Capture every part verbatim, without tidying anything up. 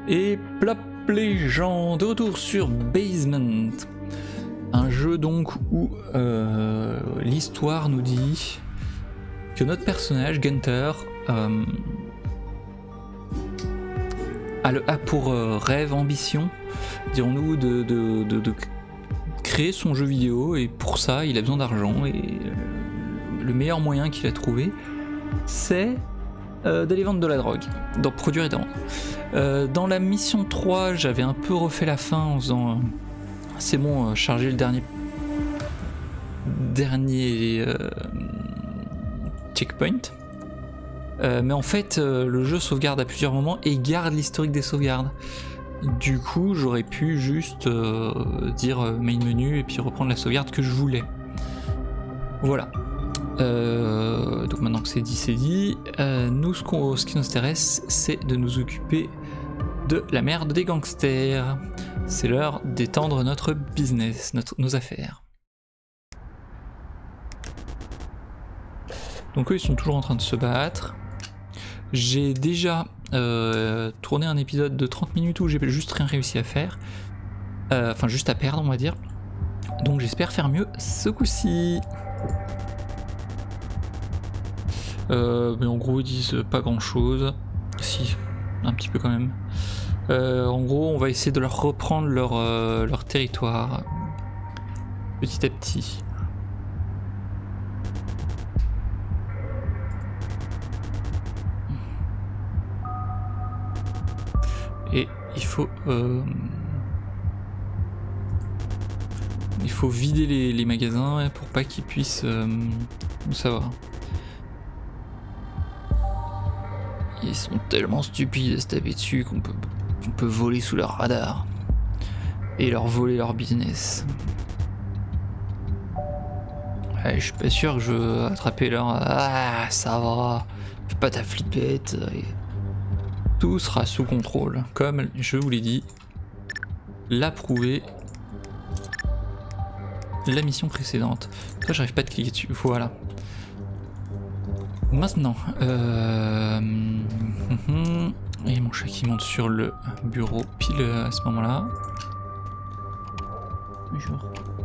Et plop les gens, de retour sur Basement. Un jeu donc où euh, l'histoire nous dit que notre personnage, Gunter, euh, a, le, a pour euh, rêve, ambition, dirons-nous, de, de, de, de créer son jeu vidéo, et pour ça il a besoin d'argent, et euh, le meilleur moyen qu'il a trouvé, c'est euh, d'aller vendre de la drogue, d'en produire et d'en vendre. Euh, dans la mission trois, j'avais un peu refait la fin en faisant... Euh, c'est bon, euh, charger le dernier... dernier... Euh, checkpoint. Euh, mais en fait, euh, le jeu sauvegarde à plusieurs moments et garde l'historique des sauvegardes. Du coup, j'aurais pu juste euh, dire euh, main menu et puis reprendre la sauvegarde que je voulais. Voilà. Euh, donc maintenant que c'est dit, c'est dit. Euh, nous, ce, qu'on, ce qui nous intéresse, c'est de nous occuper de la merde des gangsters. C'est l'heure d'étendre notre business, notre, nos affaires. Donc eux, ils sont toujours en train de se battre. J'ai déjà euh, tourné un épisode de trente minutes où j'ai juste rien réussi à faire. Euh, enfin, juste à perdre, on va dire. Donc j'espère faire mieux ce coup-ci. Euh, mais en gros, ils disent pas grand-chose. Si, un petit peu quand même. Euh, en gros, on va essayer de leur reprendre leur, euh, leur territoire. Petit à petit. Et il faut euh, il faut vider les, les magasins ouais, pour pas qu'ils puissent euh, nous savoir. Ils sont tellement stupides à se taper dessus qu'on peut, qu'on peut voler sous leur radar et leur voler leur business. Ouais, je suis pas sûr que je veux attraper leur... Ah, ça va, fais pas ta flippette. Et... tout sera sous contrôle, comme je vous l'ai dit, l'a prouvé la mission précédente. Toi, j'arrive pas à cliquer dessus, voilà. Maintenant, euh... et mon chat qui monte sur le bureau pile à ce moment-là. Bonjour.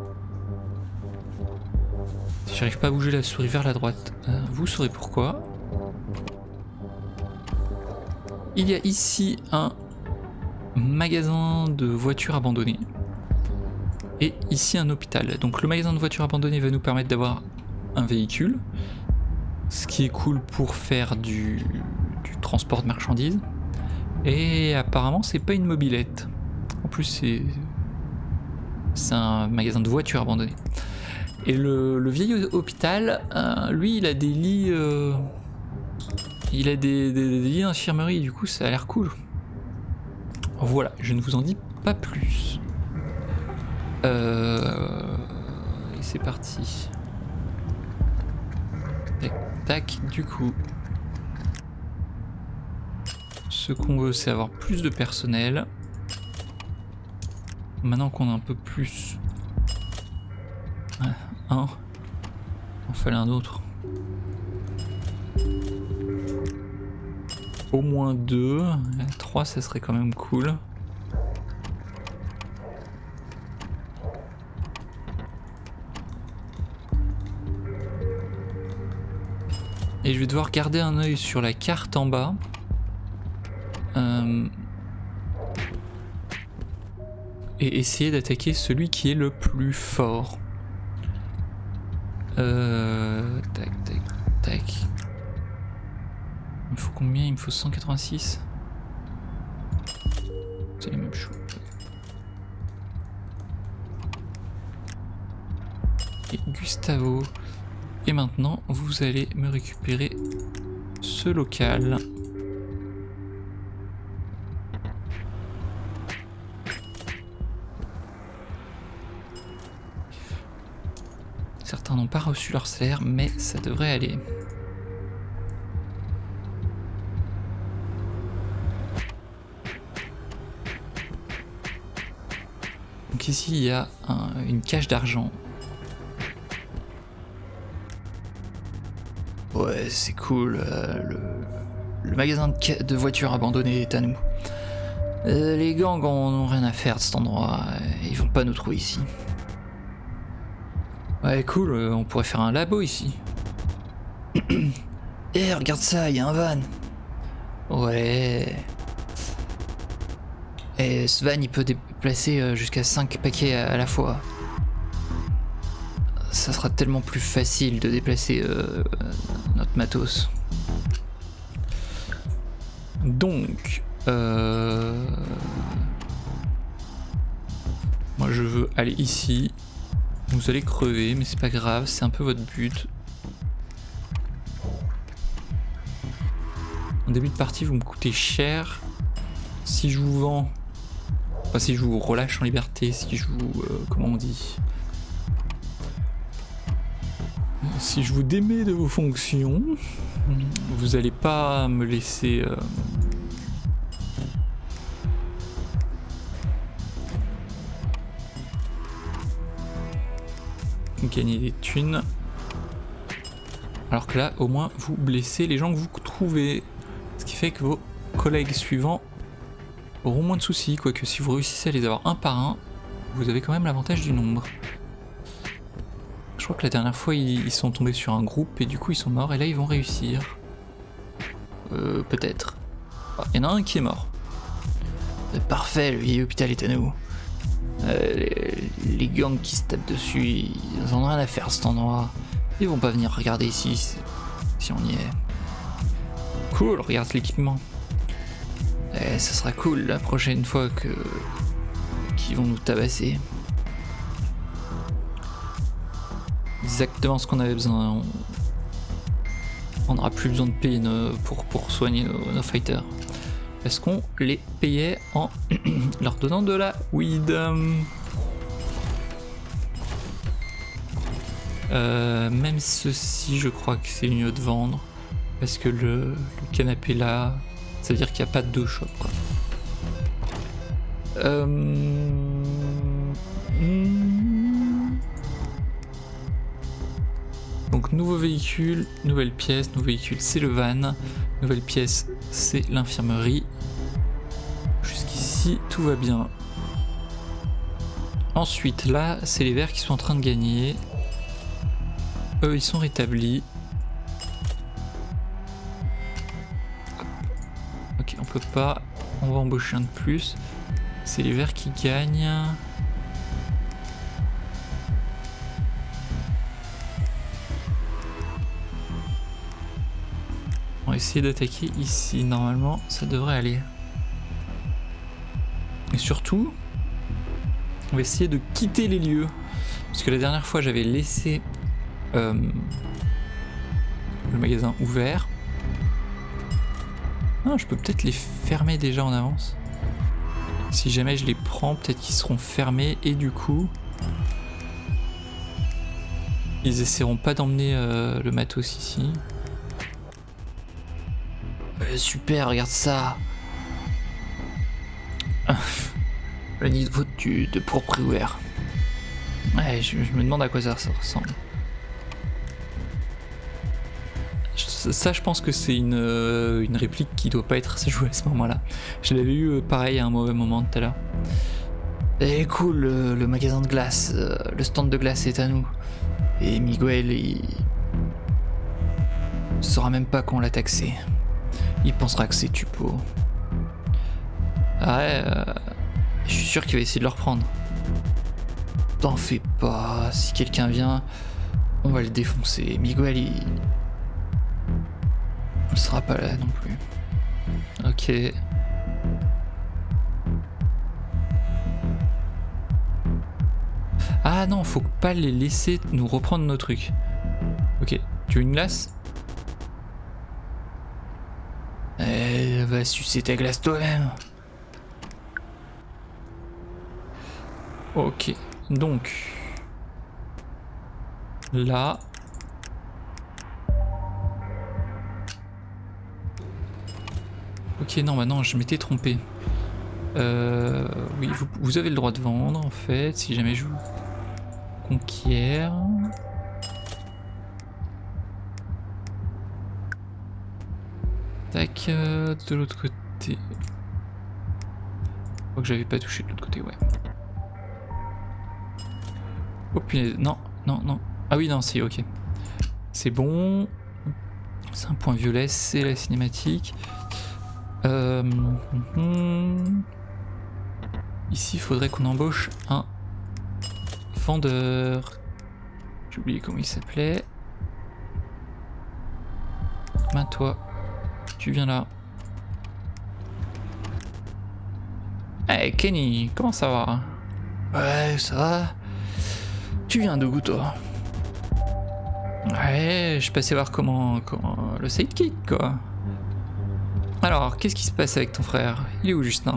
Si j'arrive pas à bouger la souris vers la droite, euh, vous saurez pourquoi. Il y a ici un magasin de voitures abandonnées et ici un hôpital. Donc le magasin de voitures abandonnées va nous permettre d'avoir un véhicule, ce qui est cool pour faire du, du transport de marchandises. Et apparemment c'est pas une mobilette. En plus c'est c'est un magasin de voitures abandonnées. Et le, le vieil hôpital, euh, lui il a des lits... Euh, Il a des, des, des lits d'infirmerie, du coup ça a l'air cool. Voilà, je ne vous en dis pas plus. Euh... Et c'est parti. Tac, tac, du coup. Ce qu'on veut, c'est avoir plus de personnel. Maintenant qu'on a un peu plus... Un. Il en fallait un autre. Au moins deux, trois ça serait quand même cool. Et je vais devoir garder un œil sur la carte en bas. Euh... Et essayer d'attaquer celui qui est le plus fort. Euh... Tac, tac, tac. Il me faut combien? Il me faut cent quatre-vingt-six. C'est les mêmes choses. Et Gustavo. Et maintenant, vous allez me récupérer ce local. Certains n'ont pas reçu leur salaire, mais ça devrait aller. Donc ici il y a un, une cache d'argent. Ouais, c'est cool, euh, le, le magasin de, de voitures abandonnées est à nous. Euh, les gangs en ont rien à faire de cet endroit, ils vont pas nous trouver ici. Ouais cool, euh, on pourrait faire un labo ici. Eh regarde ça, il y a un van. Ouais. Et ce van il peut déplacer jusqu'à cinq paquets à la fois. Ça sera tellement plus facile de déplacer euh, notre matos. Donc, euh... moi je veux aller ici. Vous allez crever, mais c'est pas grave, c'est un peu votre but. En début de partie, vous me coûtez cher. Si je vous vends, enfin si je vous relâche en liberté, si je vous, euh, comment on dit, si je vous démets de vos fonctions, vous allez pas me laisser euh, gagner des thunes. Alors que là, au moins, vous blessez les gens que vous trouvez. Ce qui fait que vos collègues suivants auront moins de soucis. Quoique si vous réussissez à les avoir un par un, vous avez quand même l'avantage du nombre. Je crois que la dernière fois, ils, ils sont tombés sur un groupe et du coup, ils sont morts. Et là, ils vont réussir. Euh, peut-être. Ah, il y en a un qui est mort. Parfait, le vieil hôpital est à nous. Euh, les, les gangs qui se tapent dessus, ils en ont rien à faire à cet endroit. Ils vont pas venir regarder ici si on y est. Cool, regarde l'équipement. Et ça sera cool la prochaine fois que qu'ils vont nous tabasser. Exactement ce qu'on avait besoin. On on n'aura plus besoin de payer nos, pour, pour soigner nos, nos fighters. Est-ce qu'on les payait en leur donnant de la weed? euh, Même ceci, je crois que c'est mieux de vendre. Parce que le, le canapé là, ça veut dire qu'il n'y a pas de deux shop quoi. Euh... Donc nouveau véhicule, nouvelle pièce, nouveau véhicule c'est le van, nouvelle pièce c'est l'infirmerie. Jusqu'ici tout va bien. Ensuite là c'est les verts qui sont en train de gagner. Eux ils sont rétablis. Hop. Ok on peut pas, on va embaucher un de plus. C'est les verts qui gagnent. On va essayer d'attaquer ici, normalement ça devrait aller. Et surtout, on va essayer de quitter les lieux. Parce que la dernière fois j'avais laissé euh, le magasin ouvert. Ah, je peux peut-être les fermer déjà en avance. Si jamais je les prends, peut-être qu'ils seront fermés et du coup... ils essaieront pas d'emmener euh, le matos ici. Euh, super, regarde ça. Le niveau du, de pourpre ouvert. Ouais, je, je me demande à quoi ça, ça ressemble. Je, ça, je pense que c'est une, euh, une réplique qui doit pas être jouée à ce moment-là. Je l'avais eu euh, pareil à un mauvais moment tout à l'heure. Et cool, le, le magasin de glace, euh, le stand de glace est à nous. Et Miguel, il... il saura même pas qu'on l'a taxé. Il pensera que c'est Tupo. Ah ouais, euh, je suis sûr qu'il va essayer de le reprendre. T'en fais pas, si quelqu'un vient, on va le défoncer. Miguel, il... il sera pas là non plus. Ok. Ah non, faut pas les laisser nous reprendre nos trucs. Ok, tu veux une glace? Eh, va sucer ta glace toi-même. Ok, donc là. Ok, non, bah non, je m'étais trompé. Euh, oui, vous, vous avez le droit de vendre en fait, si jamais je vous conquiert. Tac, euh, de l'autre côté. Je crois que j'avais pas touché de l'autre côté, ouais. Oh punaise, non, non, non. Ah oui, non, si, ok. C'est bon. C'est un point violet, c'est la cinématique. Euh, mm, ici, il faudrait qu'on embauche un vendeur. J'ai oublié comment il s'appelait. Ben toi, tu viens là. Hey Kenny, comment ça va? Ouais, ça va. Tu viens d'où toi? Ouais, je passais voir comment, comment le sidekick quoi. Alors, qu'est-ce qui se passe avec ton frère? Il est où Justin?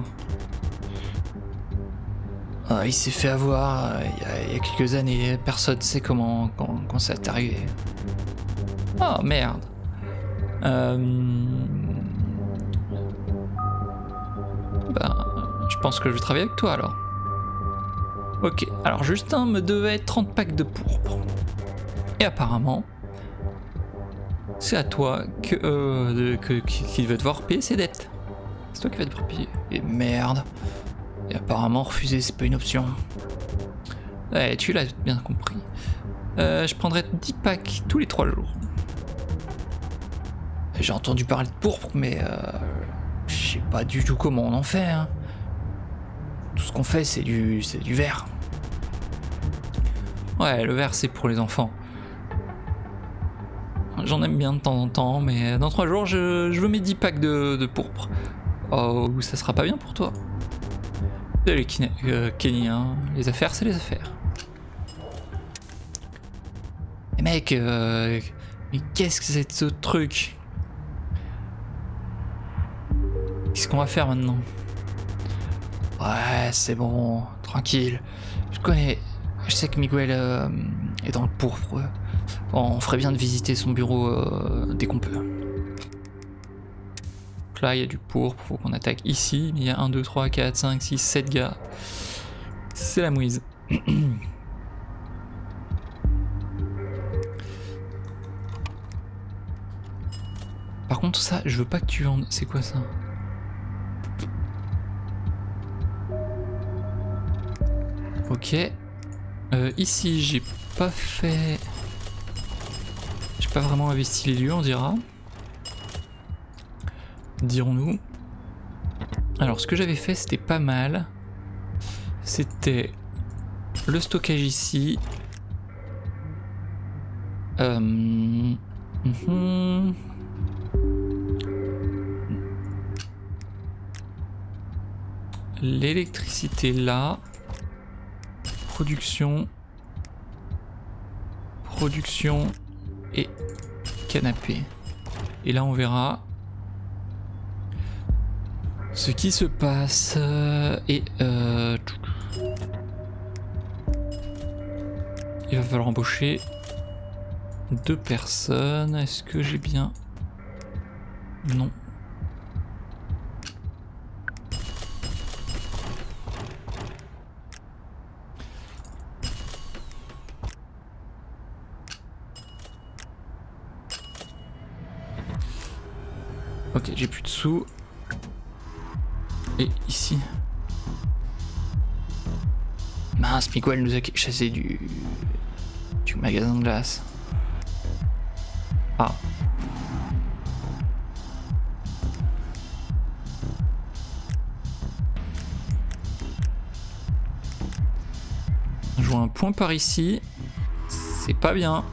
Ah, il s'est fait avoir euh, il, y a, il y a quelques années, personne ne sait comment quand, quand ça est arrivé. Oh merde. Euh... Ben, je pense que je vais travailler avec toi alors. Ok, alors Justin me devait trente packs de pourpre. Et apparemment, c'est à toi que, euh, de, que, qu'il va devoir payer ses dettes. C'est toi qui vas devoir payer. Et merde. Et apparemment refuser c'est pas une option. Ouais, tu l'as bien compris. Euh, je prendrai dix packs tous les trois jours. J'ai entendu parler de pourpre, mais euh, je sais pas du tout comment on en fait. Hein. Tout ce qu'on fait, c'est du, c'est du verre. Ouais, le verre, c'est pour les enfants. J'en aime bien de temps en temps, mais dans trois jours, je, je veux mes dix packs de, de pourpre. Oh, ça sera pas bien pour toi. Les euh, Kenny, hein. Les affaires, c'est les affaires. Et mec, euh, mais qu'est-ce que c'est ce truc? Qu'est-ce qu'on va faire maintenant? Ouais, c'est bon, tranquille. Je connais, je sais que Miguel euh, est dans le pourpre. Bon, on ferait bien de visiter son bureau euh, dès qu'on peut. Donc là, il y a du pourpre, faut qu'on attaque ici. Il y a un, deux, trois, quatre, cinq, six, sept gars. C'est la mouise. Par contre, ça, je veux pas que tu vendes. C'est quoi ça? Ok. Euh, ici, j'ai pas fait... J'ai pas vraiment investi les lieux, on dira. Dirons-nous. Alors, ce que j'avais fait, c'était pas mal. C'était le stockage ici. Euh... Mm-hmm. L'électricité là. Production. Production et canapé. Et là, on verra ce qui se passe. Et euh... il va falloir embaucher deux personnes. Est-ce que j'ai bien... Non. Ok, j'ai plus de sous. Et ici. Mince, Miguel nous a chassé du... du magasin de glace. Ah. Je vois un point par ici. C'est pas bien.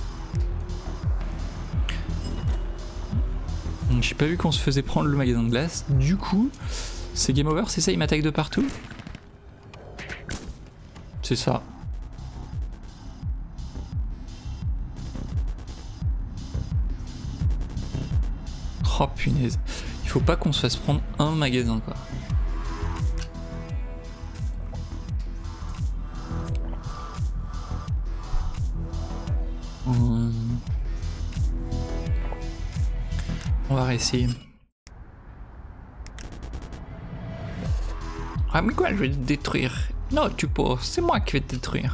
J'ai pas vu qu'on se faisait prendre le magasin de glace. Du coup, c'est game over, c'est ça? Il m'attaque de partout? C'est ça. Oh punaise. Il faut pas qu'on se fasse prendre un magasin quoi. Hum. On va réessayer. Ah mais quoi, je vais te détruire. Non, tu peux, c'est moi qui vais te détruire.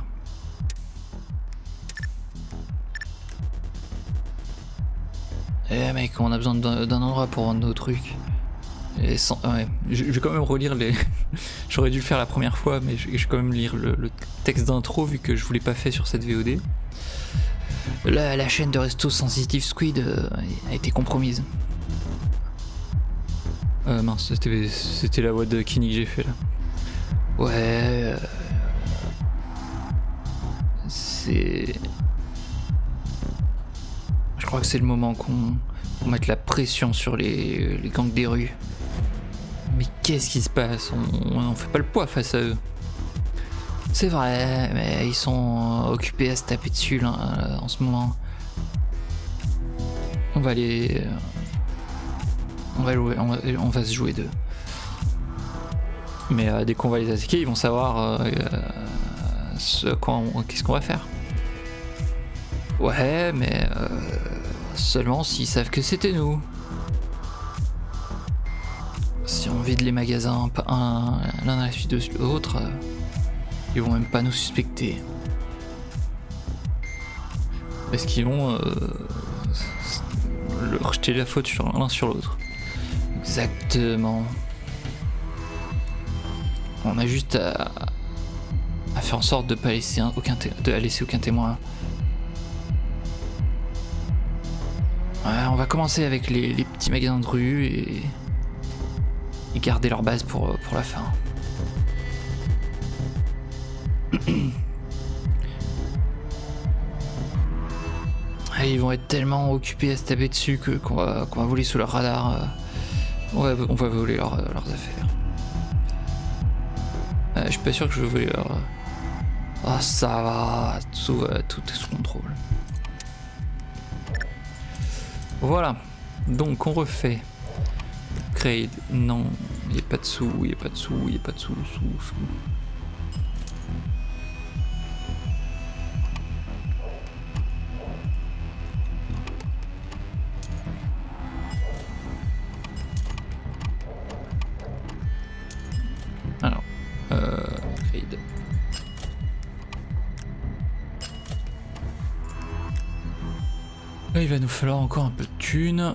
Eh mec, on a besoin d'un endroit pour vendre nos trucs. Et sans, ouais, je, je vais quand même relire les... J'aurais dû le faire la première fois, mais je, je vais quand même lire le, le texte d'intro vu que je vous l'ai pas fait sur cette V O D. La, la chaîne de resto Sensitive Squid euh, a été compromise. Euh, mince, c'était la voix de Kenny que j'ai fait là. Ouais... Euh, c'est... Je crois que c'est le moment qu'on qu mette la pression sur les, les gangs des rues. Mais qu'est-ce qui se passe? On, on fait pas le poids face à eux. C'est vrai, mais ils sont occupés à se taper dessus là, en ce moment. On va les... On va, jouer, on va, on va se jouer d'eux. Mais euh, dès qu'on va les attaquer, ils vont savoir euh, ce qu'est-ce qu'on va faire. Ouais, mais euh, seulement s'ils savent que c'était nous. Si on vide les magasins l'un à la suite de l'autre, euh, ils vont même pas nous suspecter. Parce qu'ils vont euh, leur jeter la faute l'un sur l'autre. Exactement. On a juste à, à faire en sorte de pas laisser un, aucun de laisser aucun témoin. Ouais, on va commencer avec les, les petits magasins de rue et, et garder leur base pour, pour la fin. Et ils vont être tellement occupés à se taper dessus que qu'on va, qu'on va voler sous leur radar. On va, on va voler leur, leurs affaires. Euh, je suis pas sûr que je vais voler leur... Ah, oh, ça va, tout, euh, tout est sous contrôle. Voilà, donc on refait. Upgrade, non, il n'y a pas de sous, il n'y a pas de sous, il n'y a pas de sous, sous, sous. Alors, euh, upgrade. Là, il va nous falloir encore un peu de thunes.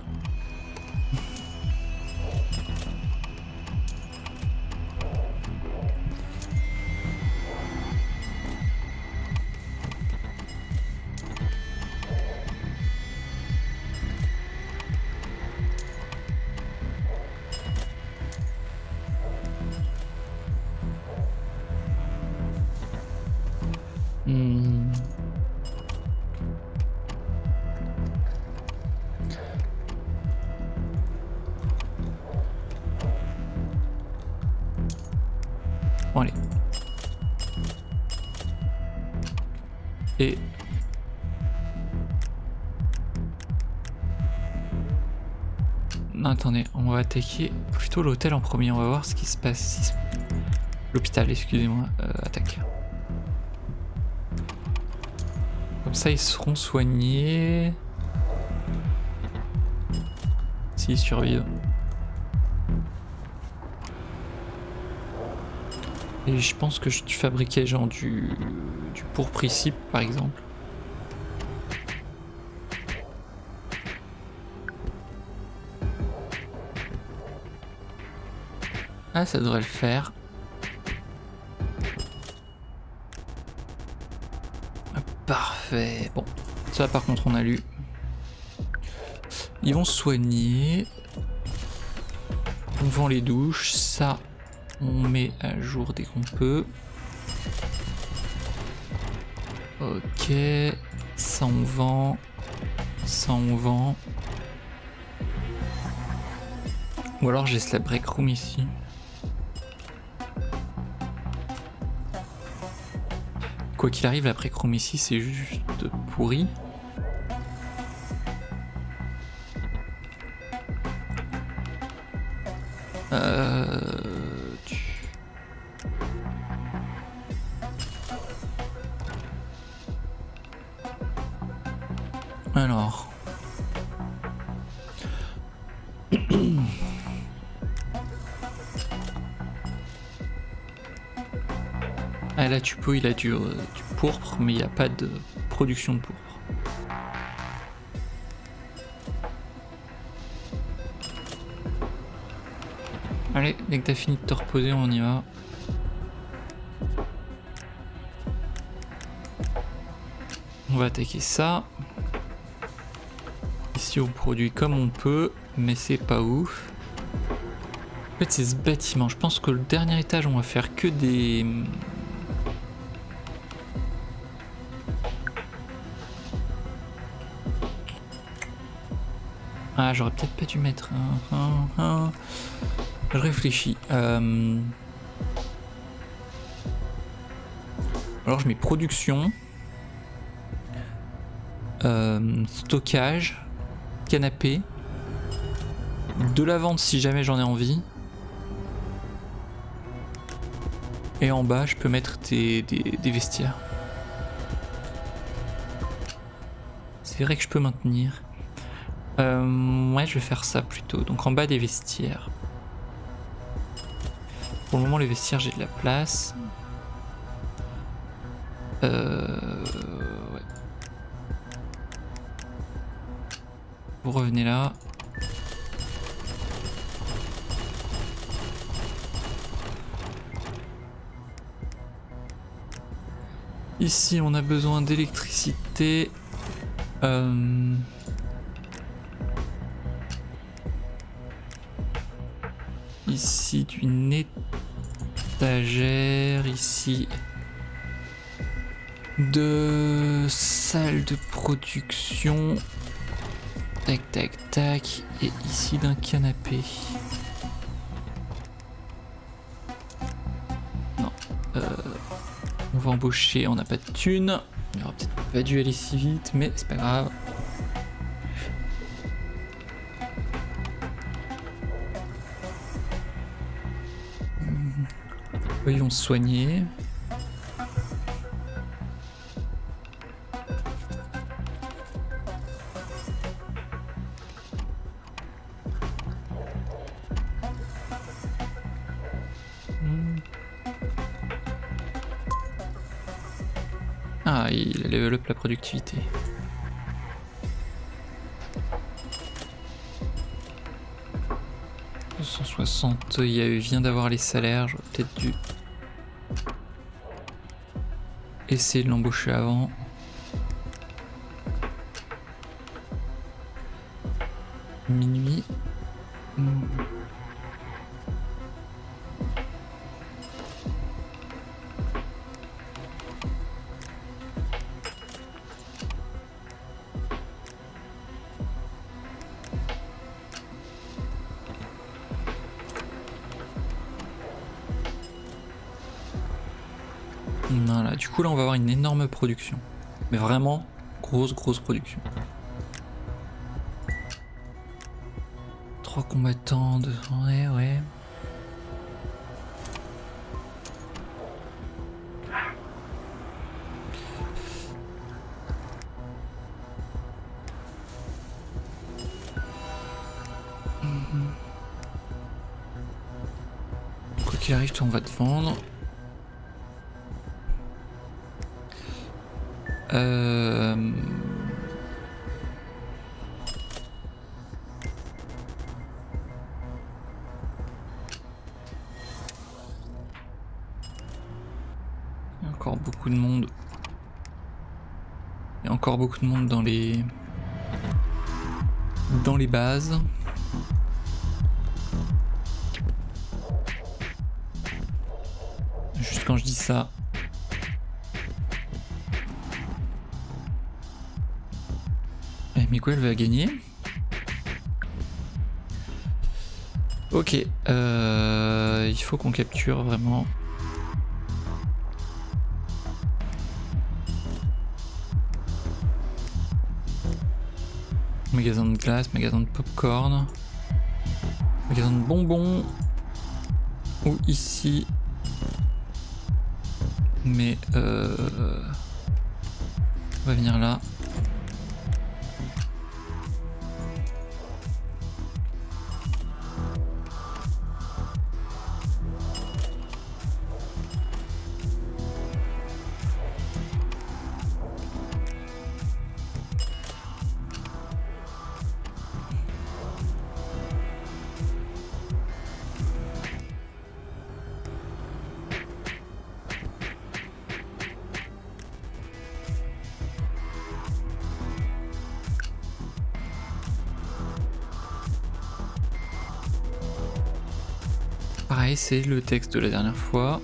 Hmm. Bon allez. Et... Non, attendez, on va attaquer plutôt l'hôtel en premier, on va voir ce qui se passe. L'hôpital, excusez-moi, euh, attaque. Comme ça ils seront soignés. S'ils survivent. Et je pense que je fabriquais genre du, du pourpre ici par exemple. Ah, ça devrait le faire. Parfait. Bon, ça par contre on a lu. Ils vont se soigner. On vend les douches. Ça, on met à jour dès qu'on peut. Ok. Ça on vend. Ça on vend. Ou alors j'ai la break room ici. Quoi qu'il arrive, la break room ici c'est juste pourri. Euh... Alors... Ah là tu peux, il a du, euh, du pourpre, mais il n'y a pas de production de pourpre. Allez, dès que t'as fini de te reposer, on y va. On va attaquer ça. Ici on produit comme on peut, mais c'est pas ouf. En fait c'est ce bâtiment, je pense que le dernier étage on va faire que des... Ah j'aurais peut-être pas dû mettre un... un, un... Je réfléchis. Euh... Alors je mets production, euh, stockage, canapé, de la vente si jamais j'en ai envie. Et en bas je peux mettre des, des, des vestiaires. C'est vrai que je peux maintenir. Euh, ouais je vais faire ça plutôt. Donc en bas des vestiaires. Pour le moment les vestiaires j'ai de la place. Euh, ouais. Vous revenez là. Ici on a besoin d'électricité. Euh... Ici d'une étagère, ici de salle de production, tac tac tac, et ici d'un canapé. Non, euh, on va embaucher, on n'a pas de thunes, on aurait peut-être pas dû aller si vite, mais c'est pas grave. Eux, ils vont se soigner. Ah, il a level up la productivité. deux cent soixante, il vient d'avoir les salaires, j'aurais peut-être dû essayer de l'embaucher avant. Minuit. Hmm. Voilà, du coup là on va avoir une énorme production. Mais vraiment, grosse grosse production. Trois combattants de... Ouais, ouais. Quoi qu'il arrive, toi on va te vendre. Euh... Il y a encore beaucoup de monde. Il y a encore beaucoup de monde dans les dans les bases. Juste quand je dis ça. Miguel va gagner. Ok, euh, il faut qu'on capture vraiment. Magasin de glace, magasin de popcorn, magasin de bonbons, ou ici. Mais euh, on va venir là. pareil, c'est le texte de la dernière fois.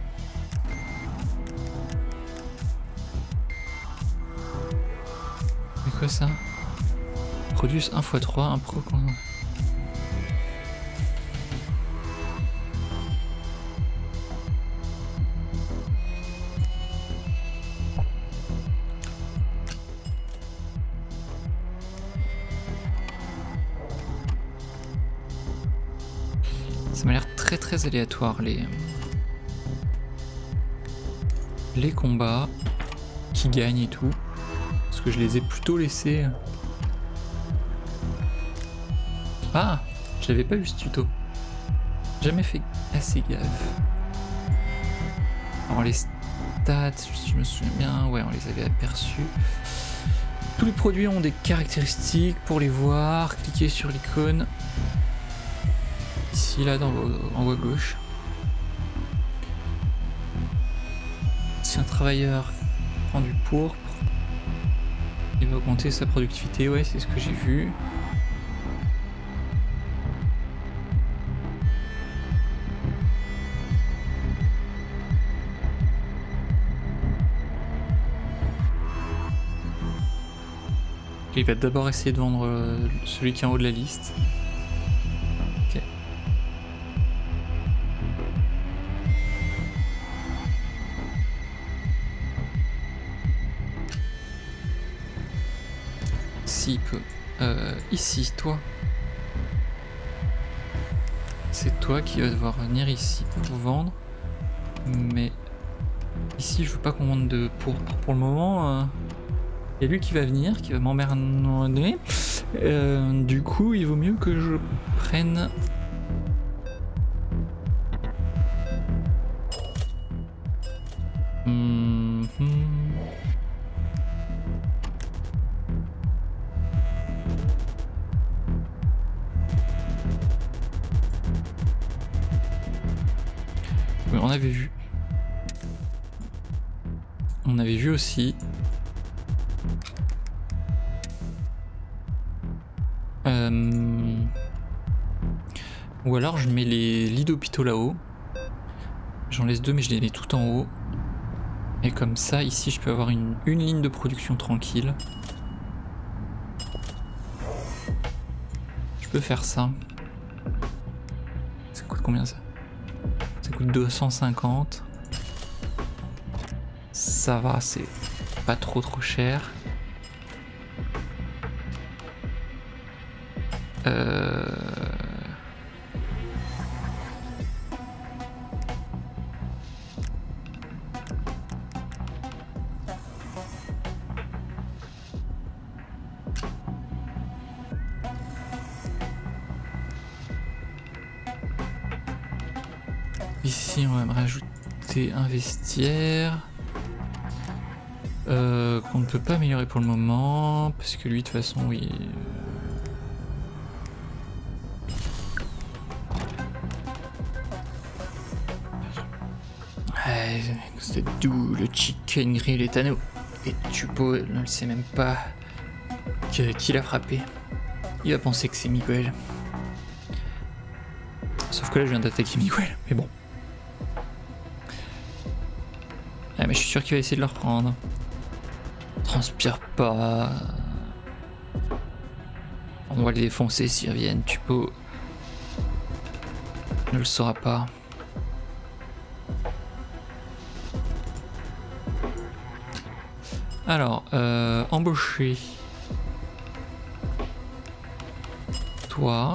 Mais quoi ça? Produce un fois trois, un pro... Ça m'a l'air très très aléatoire les... les combats qui gagnent et tout. Parce que je les ai plutôt laissés... Ah, je l'avais pas vu ce tuto. Jamais fait assez gaffe. Alors les stats, si je me souviens bien, ouais, on les avait aperçus. Tous les produits ont des caractéristiques pour les voir. Cliquez sur l'icône. Ici, là, dans, en haut à gauche. Si un travailleur prend du pourpre, il va augmenter sa productivité. Ouais, c'est ce que j'ai vu. Il va d'abord essayer de vendre euh, celui qui est en haut de la liste. Ok. S'il peut. Euh, ici, toi. C'est toi qui vas devoir venir ici pour vendre. Mais ici, je veux pas qu'on vende de pour pour le moment. Euh... Il y a lui qui va venir, qui va m'emmerder. Euh, du coup, il vaut mieux que je prenne... Mmh. Oui, on avait vu. On avait vu aussi... Euh... Ou alors je mets les lits d'hôpitaux là-haut. J'en laisse deux mais je les mets tout en haut. Et comme ça ici je peux avoir une, une ligne de production tranquille. Je peux faire ça. Ça coûte combien ça? Ça coûte deux cent cinquante. Ça va, c'est pas trop trop cher. Euh... Ici on va me rajouter un vestiaire euh, qu'on ne peut pas améliorer pour le moment parce que lui de toute façon oui. C'est d'où le chicken grill est à nous. Et Tupo ne le sait même pas que, qui l'a frappé. Il va penser que c'est Miguel. Sauf que là je viens d'attaquer Miguel, mais bon. Ah, mais je suis sûr qu'il va essayer de le reprendre. Transpire pas. On va les défoncer s'ils reviennent. Tupo ne le saura pas. Alors, euh, embaucher toi.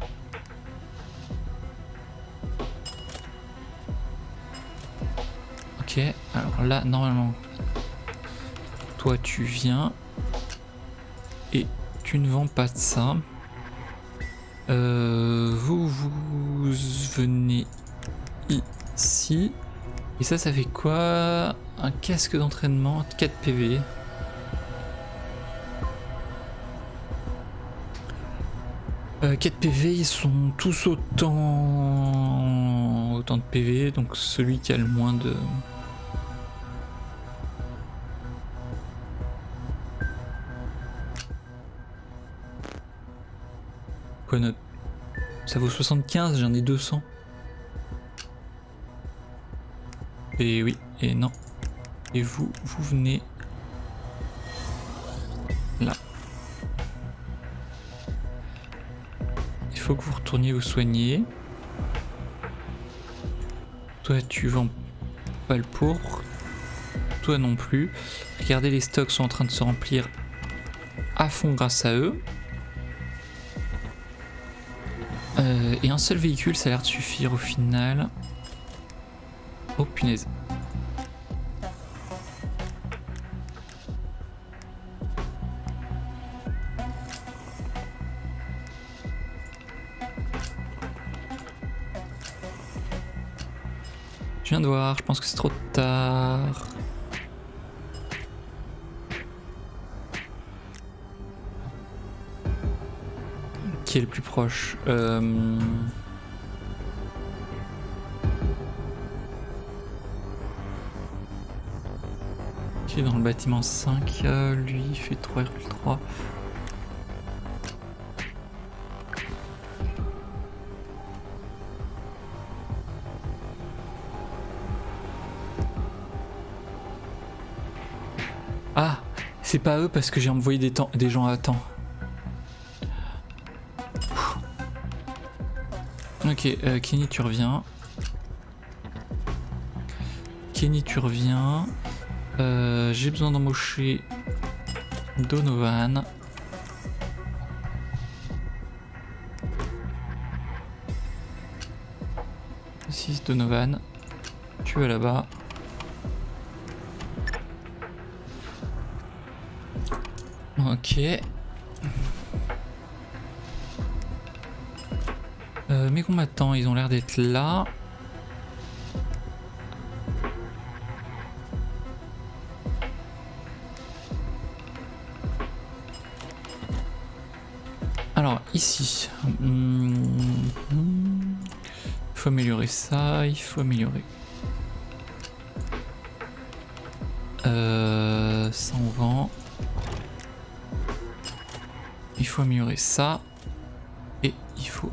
Ok, alors là, normalement, toi tu viens et tu ne vends pas de ça. Euh, vous, vous venez ici. Et ça, ça fait quoi? Un casque d'entraînement, quatre P V. Euh, quatre P V, ils sont tous autant... autant de P V, donc celui qui a le moins de... Quoi, notre... Ça vaut soixante-quinze, j'en ai deux cents. Et oui, et non. Et vous, vous venez là. Il faut que vous retourniez vous soigner. Toi, tu vends pas le pourpre. Toi non plus. Regardez, les stocks sont en train de se remplir à fond grâce à eux. Euh, et un seul véhicule, ça a l'air de suffire au final. Oh punaise. Je viens de voir, je pense que c'est trop tard. Qui est le plus proche? euh... Qui est dans le bâtiment cinq? euh, Lui il fait trois virgule trois. Ah, c'est pas eux parce que j'ai envoyé des, temps, des gens à temps. Ok, euh, Kenny tu reviens. Kenny tu reviens. Euh, j'ai besoin d'embaucher Donovan. six Donovan. Tu vas là-bas. Ok. Euh, mes combattants, ils ont l'air d'être là. Alors, ici. Hum, hum, il faut améliorer ça, il faut améliorer. Euh, ça on vend. Il faut améliorer ça. Et il faut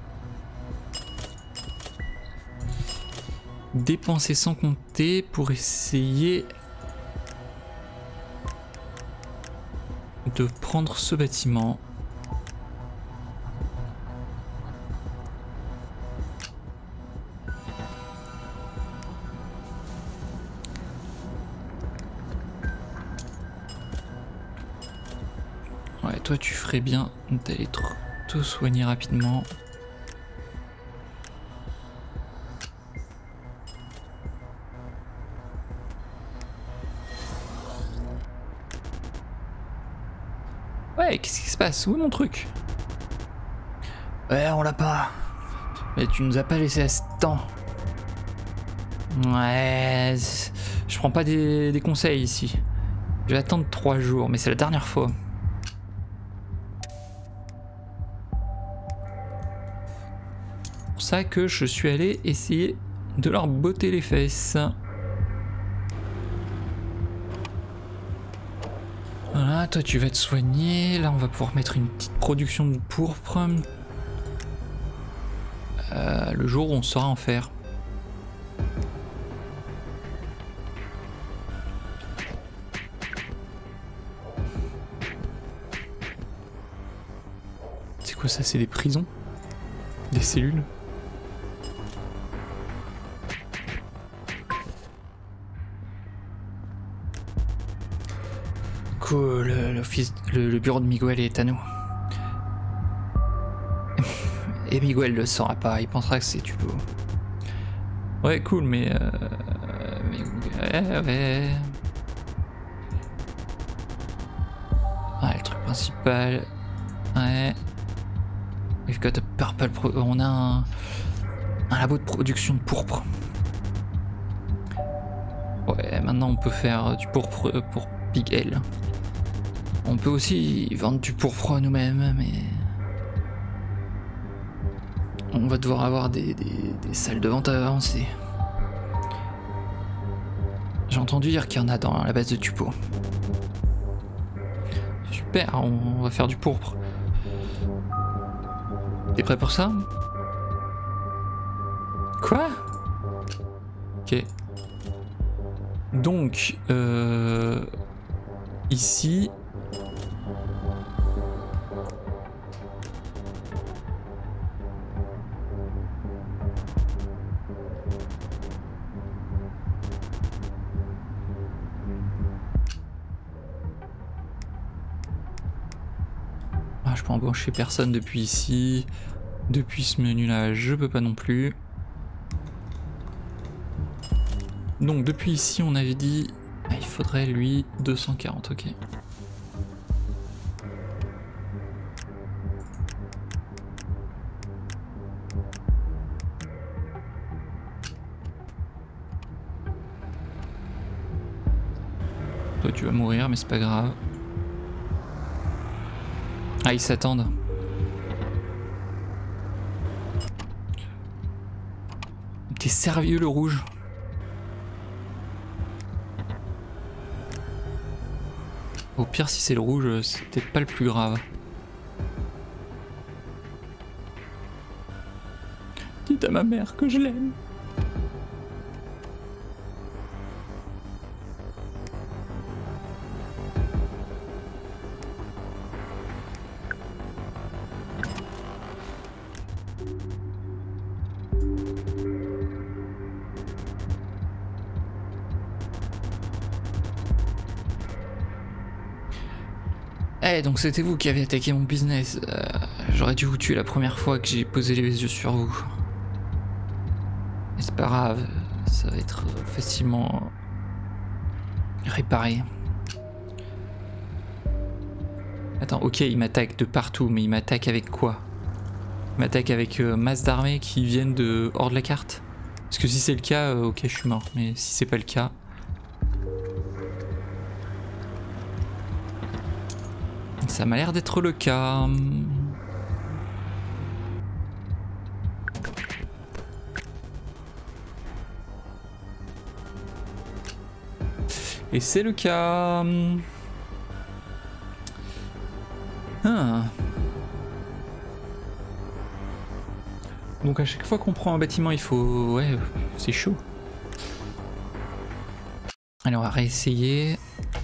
dépenser sans compter pour essayer de prendre ce bâtiment. Ouais, toi tu ferais bien d'aller te, te soigner rapidement. Ouais, qu'est-ce qui se passe? Où est mon truc? Ouais, on l'a pas. Mais tu nous as pas laissé assez de temps. Ouais, je prends pas des, des conseils ici. Je vais attendre trois jours, mais c'est la dernière fois. C'est pour ça que je suis allé essayer de leur botter les fesses. Voilà, toi tu vas te soigner. Là on va pouvoir mettre une petite production de pourpre. Euh, le jour où on saura en faire. C'est quoi ça? C'est des prisons? Des cellules? Cool, l'office, le, le bureau de Miguel est à nous. Et Miguel le saura pas, il pensera que c'est Tupo. Ouais, cool, mais... Euh, mais ouais, ouais. Ouais, le truc principal... Ouais... We've got a purple pro... On a un... un labo de production de pourpre. Ouais, maintenant on peut faire du pourpre pour Big L. On peut aussi vendre du pourpre nous-mêmes, mais... On va devoir avoir des, des, des salles de vente avancées. J'ai entendu dire qu'il y en a dans la base de Tupo. Super, on va faire du pourpre. T'es prêt pour ça? Quoi? Ok. Donc, euh, ici... Ah, je peux embaucher personne depuis ici. Depuis ce menu là, je peux pas non plus. Donc depuis ici on avait dit, ah, il faudrait lui deux cent quarante, ok. Toi tu vas mourir mais c'est pas grave. Ah ils s'attendent. T'es sérieux le rouge? Au pire si c'est le rouge, c'est peut-être pas le plus grave. Dites à ma mère que je l'aime. Eh, donc c'était vous qui avez attaqué mon business. Euh, J'aurais dû vous tuer la première fois que j'ai posé les yeux sur vous. Mais c'est pas grave, ça va être facilement réparé. Attends, ok, il m'attaque de partout, mais il m'attaque avec quoi? Il m'attaque avec euh, masse d'armées qui viennent de hors de la carte? Parce que si c'est le cas, euh, ok, je suis mort. Mais si c'est pas le cas... Ça m'a l'air d'être le cas. Et c'est le cas. Ah. Donc à chaque fois qu'on prend un bâtiment, il faut... Ouais, c'est chaud. Allez, on va réessayer.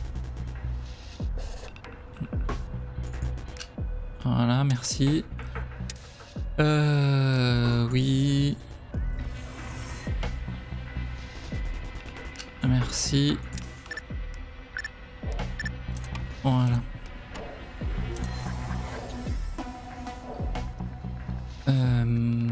Voilà, merci. Euh... Oui. Merci. Voilà. Euh...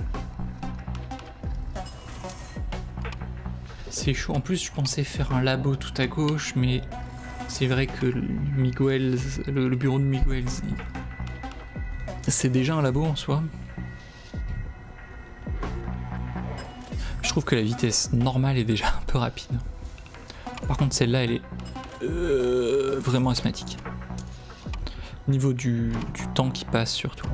C'est chaud. En plus, je pensais faire un labo tout à gauche, mais c'est vrai que le Miguel, le, le bureau de Miguel, c'est déjà un labo en soi. Je trouve que la vitesse normale est déjà un peu rapide. Par contre, celle-là, elle est euh, vraiment asthmatique. Au niveau du, du temps qui passe, surtout.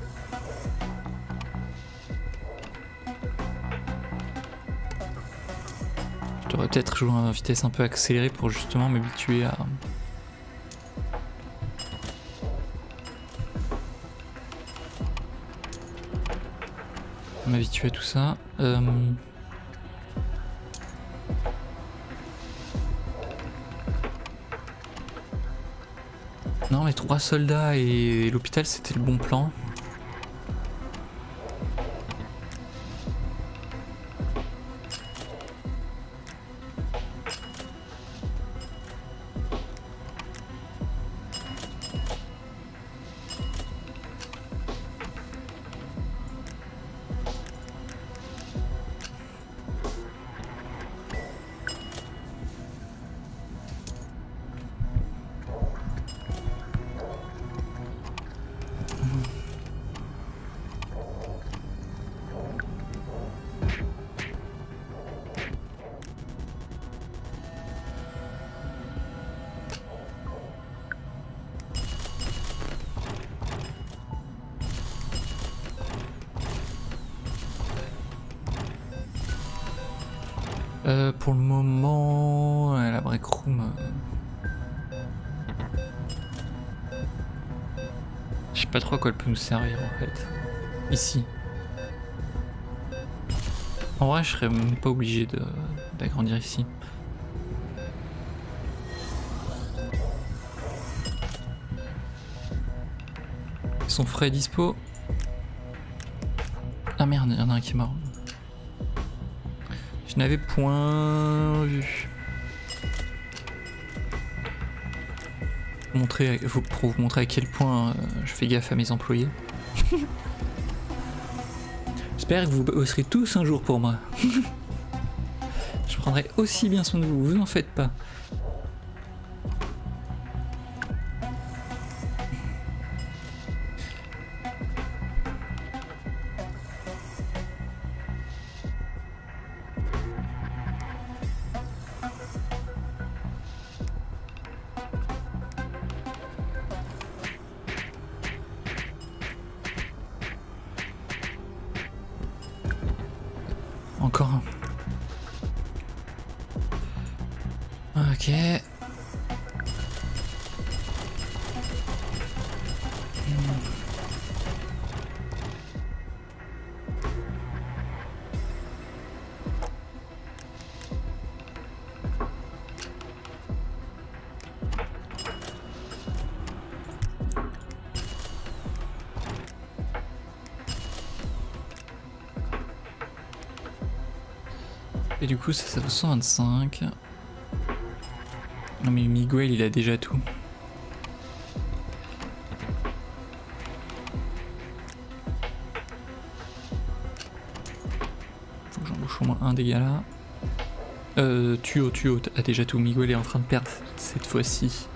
Je devrais peut-être jouer à vitesse un peu accélérée pour justement m'habituer à... m'habituer à tout ça. Euh... Non, les trois soldats et l'hôpital, c'était le bon plan. Euh, pour le moment, ouais, la break room. Euh... Je sais pas trop à quoi elle peut nous servir en fait. Ici. En vrai, je serais même pas obligé d'agrandir ici. Son frère est dispo. Ah merde, il y en a un qui est mort. Je n'avais point vu. Montrer, pour vous montrer à quel point euh, je fais gaffe à mes employés. J'espère que vous bosserez tous un jour pour moi. Je prendrai aussi bien soin de vous, vous en faites pas. Encore un. Ok. Et du coup ça, ça vaut cent vingt-cinq. Non mais Miguel il a déjà tout. Faut que j'embauche au moins un dégât là. Euh, Tuo, Tuo a déjà tout. Miguel est en train de perdre cette fois-ci.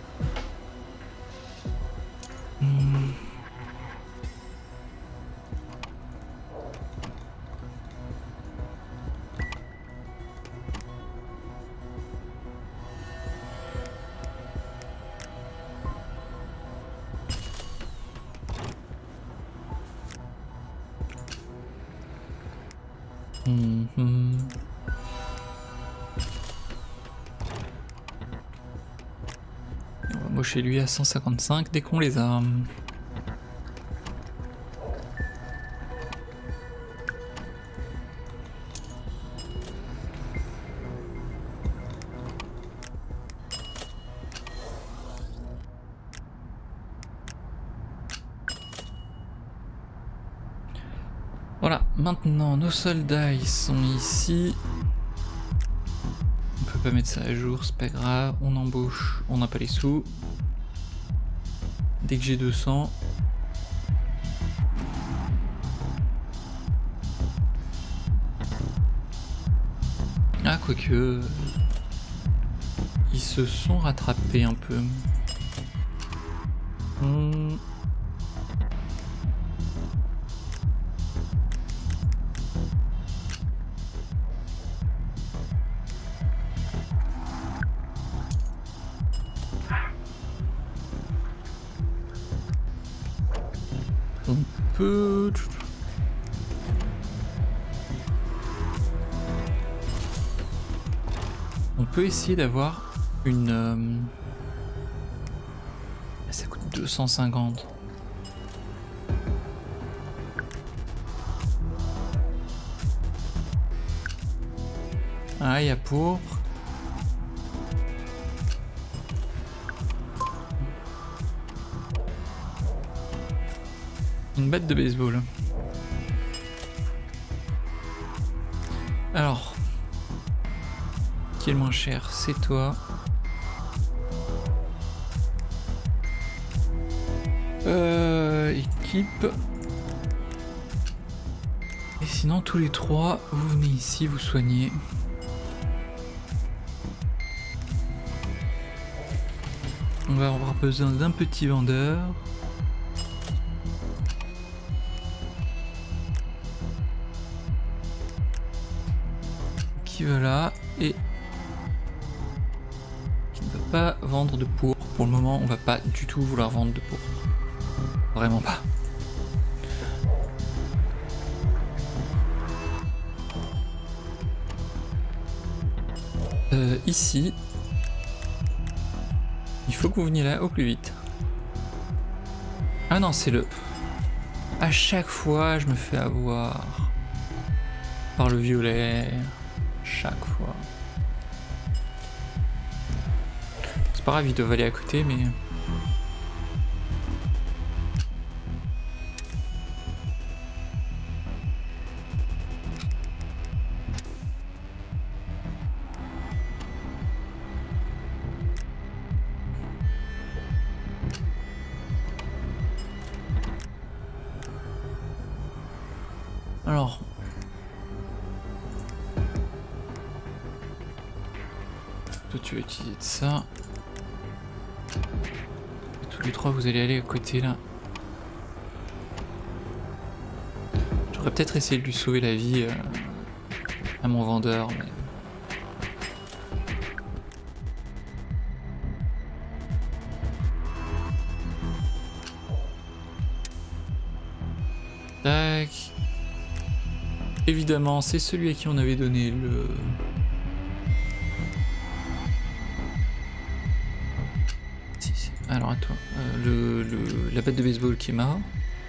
Hmm. Mmh. On va embaucher lui à cent cinquante-cinq dès qu'on les a. Voilà, maintenant nos soldats ils sont ici. On peut pas mettre ça à jour, c'est pas grave. On embauche, on n'a pas les sous. Dès que j'ai deux cents. Ah, quoique. Ils se sont rattrapés un peu. Hmm. On peut... On peut essayer d'avoir une... Euh... Ça coûte deux cent cinquante. Ah, il y a pourpre. Une batte de baseball. Alors, qui est le moins cher? C'est toi. Euh, équipe. Et sinon, tous les trois, vous venez ici, vous soignez. On va avoir besoin d'un petit vendeur. Qui va là et qui ne va pas vendre de pourpre. Pour le moment, on va pas du tout vouloir vendre de pourpre. Vraiment pas. Euh, ici, il faut que vous veniez là au plus vite. Ah non, c'est le... À chaque fois, je me fais avoir par le violet. Chaque fois. C'est pas grave, ils doivent aller à côté, mais... toi tu vas utiliser de ça. Et tous les trois vous allez aller à côté là. J'aurais peut-être essayé de lui sauver la vie euh, à mon vendeur, mais... Tac. Évidemment, c'est celui à qui on avait donné le... Si, alors à toi. Euh, le, le, la batte de baseball qui est marre.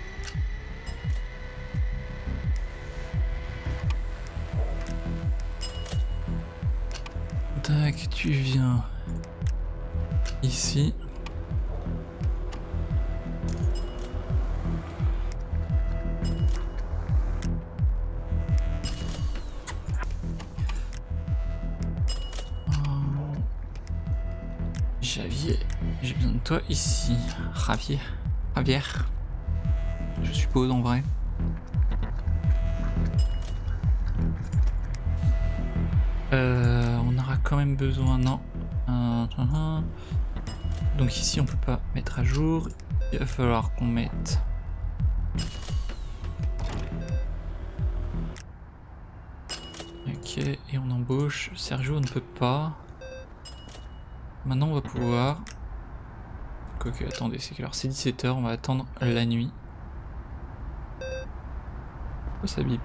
Tac, tu viens ici. Javier, j'ai besoin de toi ici. Javier. Javier. Je suppose en vrai. Euh, on aura quand même besoin, non. Euh, donc ici on peut pas mettre à jour. Il va falloir qu'on mette... Ok, et on embauche. Sergio on ne peut pas. Maintenant on va pouvoir... Quoique, attendez, c'est quelle heure? C'est dix-sept heures, on va attendre la nuit. Pourquoi ça bip?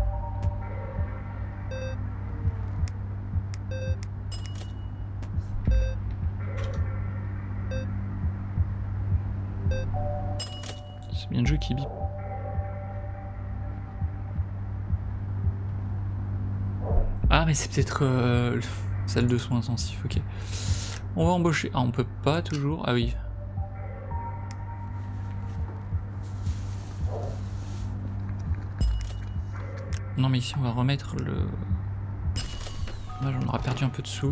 C'est bien le jeu qui bip. Ah mais c'est peut-être euh, salle de soins intensifs, ok. On va embaucher. Ah on peut pas toujours. Ah oui. Non mais ici on va remettre le... Là on aura perdu un peu de sous.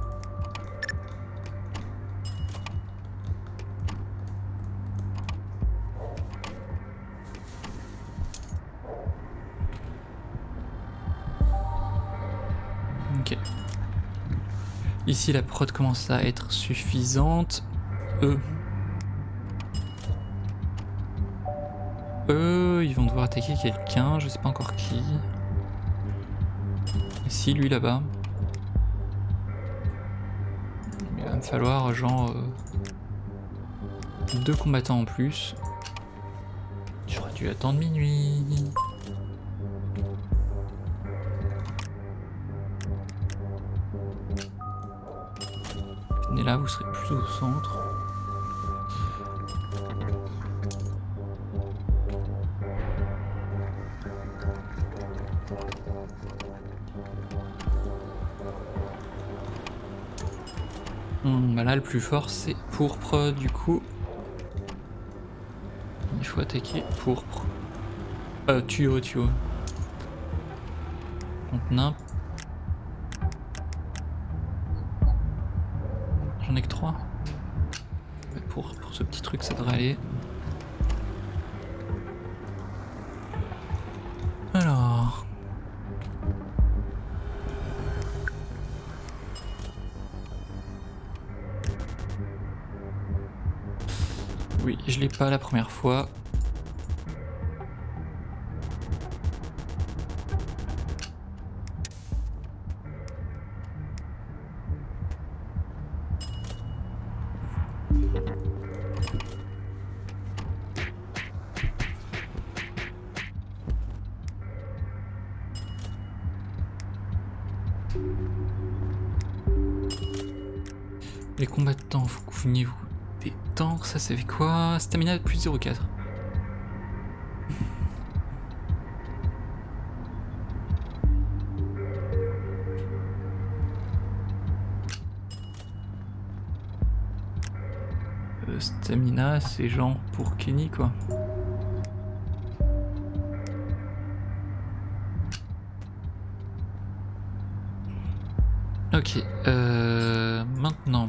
Ok. Ici la prod commence à être suffisante. Eux. Eux, ils vont devoir attaquer quelqu'un, je sais pas encore qui. Ici, lui là-bas. Il va me falloir genre euh, deux combattants en plus. J'aurais dû attendre minuit. Venez là, vous serez plus au centre. Hum, bah là, le plus fort, c'est pourpre, du coup. Il faut attaquer pourpre. Euh, tuyau, tuyau. Contre nimp. J'en ai que trois. Pour, pour ce petit truc, ça devrait aller. Alors... Oui, je l'ai pas la première fois. Les combattants, faut que vous veniez vous détendre, ça ça fait quoi? Stamina de plus zéro virgule quatre. Euh, stamina, c'est genre pour Kenny quoi. Ok, euh, maintenant...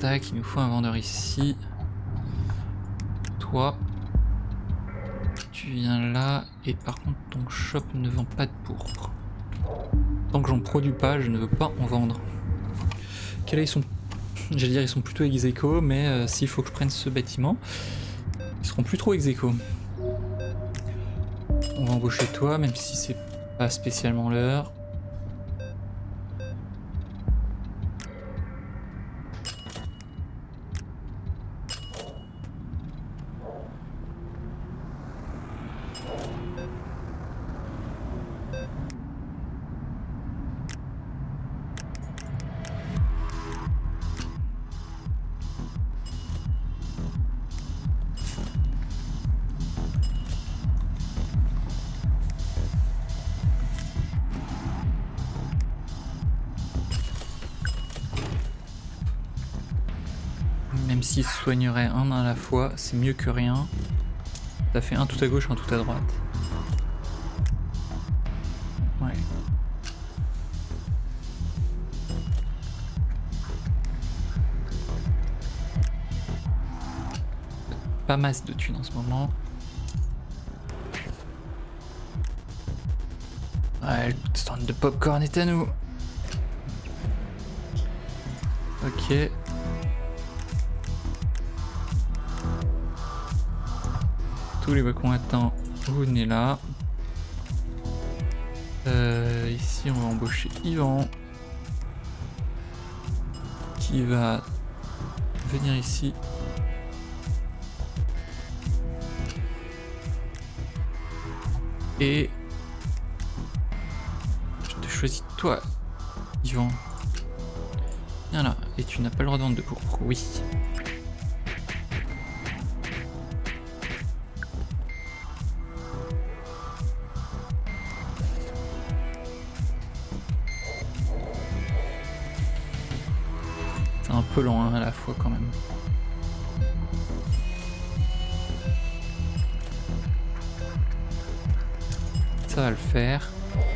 tac, il nous faut un vendeur ici. Toi, tu viens là, et par contre ton shop ne vend pas de pourpre. Tant que j'en produis pas, je ne veux pas en vendre. Ok, là ils sont, j'allais dire ils sont plutôt ex aequo, mais euh, s'il faut que je prenne ce bâtiment, ils seront plus trop ex aequo. On va embaucher toi, même si c'est pas spécialement l'heure. Même s'il se soignerait un à la fois, c'est mieux que rien. Ça fait un tout à gauche, un tout à droite. Ouais. Pas masse de thunes en ce moment. Ouais, le stand de popcorn est à nous. Ok. Tous les wagons attendent, vous venez là. Euh, ici on va embaucher Yvan qui va venir ici. Et je te choisis toi, Yvan. Viens là, et tu n'as pas le droit de vendre de pourpre, oui. Un peu lent hein, à la fois quand même. Ça va le faire.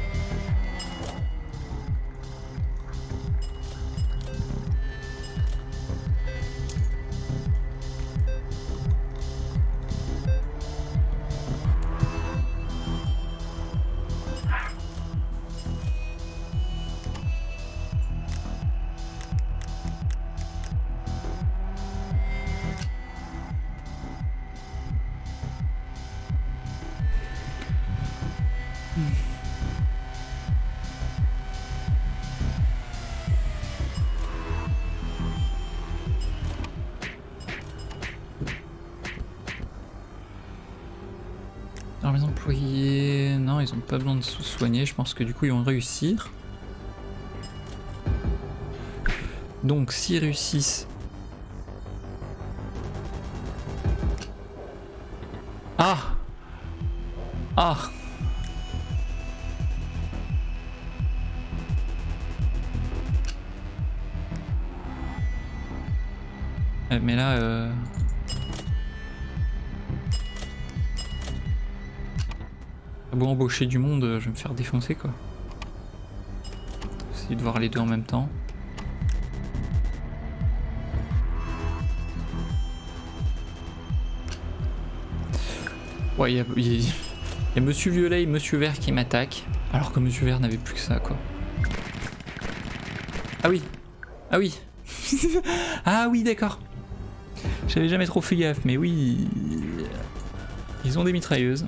Alors mes employés, non ils ont pas besoin de se soigner, je pense que du coup ils vont réussir. Donc s'ils réussissent... Ah Ah mais là... Euh... Bon, embaucher du monde, je vais me faire défoncer quoi. Essayer de voir les deux en même temps. Ouais, il y a, y, a, y a Monsieur Violet et Monsieur Vert qui m'attaquent, alors que Monsieur Vert n'avait plus que ça quoi. Ah oui, ah oui, ah oui d'accord. J'avais jamais trop fait gaffe, mais oui, ils ont des mitrailleuses.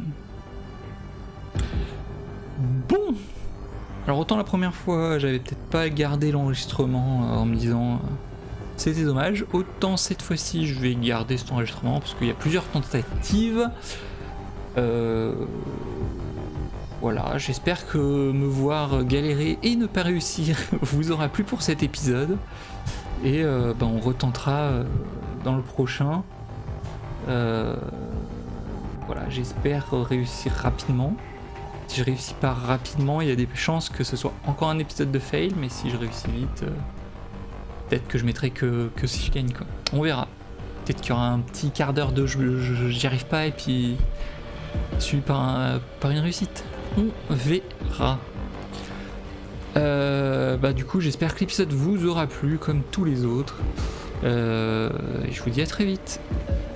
Bon, alors autant la première fois j'avais peut-être pas gardé l'enregistrement en me disant euh, c'était dommage, autant cette fois-ci je vais garder cet enregistrement parce qu'il y a plusieurs tentatives. Euh, voilà, j'espère que me voir galérer et ne pas réussir vous aura plu pour cet épisode. Et euh, bah, on retentera euh, dans le prochain. Euh, voilà, j'espère réussir rapidement. Si je réussis pas rapidement, il y a des chances que ce soit encore un épisode de fail, mais si je réussis vite, euh, peut-être que je mettrai que, que si je gagne quoi. On verra. Peut-être qu'il y aura un petit quart d'heure de je j'y arrive pas et puis suivi par, un, par une réussite. On verra. Euh, bah du coup j'espère que l'épisode vous aura plu comme tous les autres. Euh, je vous dis à très vite.